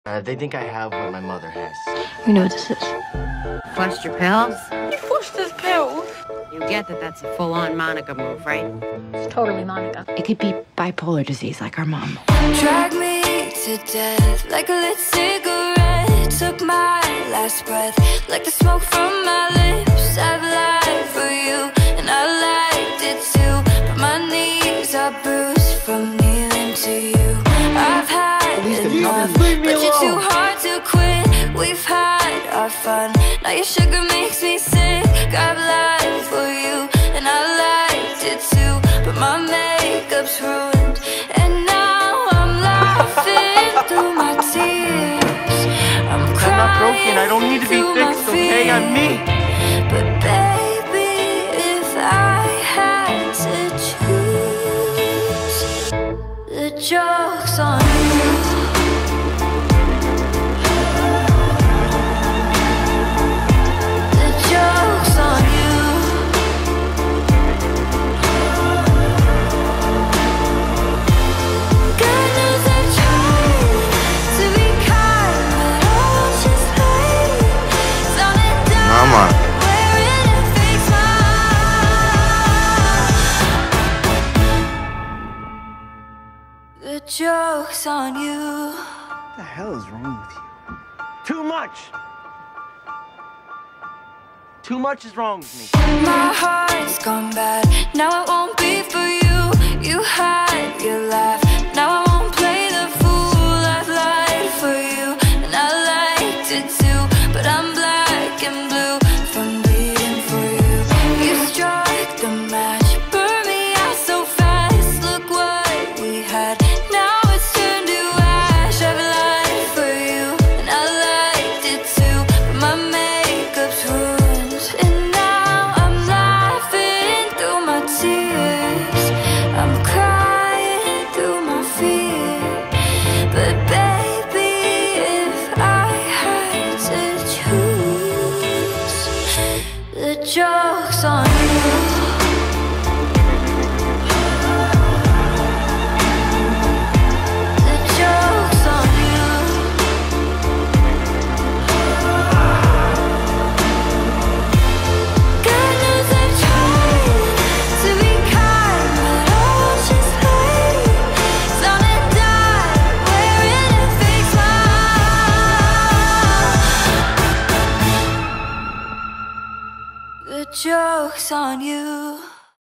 They think I have what my mother has. We know what this is. Flushed your pills? You flushed his pills? You get that that's a full-on Monica move, right? It's totally Monica. It could be bipolar disease like our mom. Drag me to death like a lit cigarette. Took my last breath like the smoke from my lips. I've lied for you and I liked it too, but my knees are bruised from kneeling to you. I've had enough, but you're too hard to quit. We've had our fun, now your sugar makes me sick. I've lied for you and I liked it too, but my makeup's ruined and now I'm laughing through my tears. I'm not broken, I don't need to be fixed, okay? I'm me. But baby, if I had to choose, the joke's on you. The joke's on you. God knows I tried to be kind, but I was just late. Sounded dumb. Mama. Wearing a fake smile. The joke's on you. What the hell is wrong with you? Too much! Too much is wrong with me. My heart's gone bad, now it won't be for you. You had your laugh, now I won't play the fool. I've lied for you, and I liked it too, but I'm black and blue from bleeding for you. You struck the match, burned me out so fast. Look what we had, now it's turned to ash. I've lied for you, and I liked it too, but my makeup's ruined, and now I'm laughing through my tears. I'm crying through my fear. But baby, if I had to choose, the joke's on you. The joke's on you. God knows I tried to be kind, but I was just late. Sounded dumb, wearing a fake smile. The joke's on you.